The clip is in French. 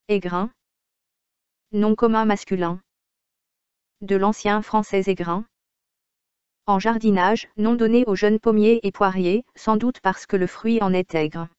Aigrin. Nom commun masculin. De l'ancien français aigrin. En jardinage, nom donné aux jeunes pommiers et poiriers, sans doute parce que le fruit en est aigre.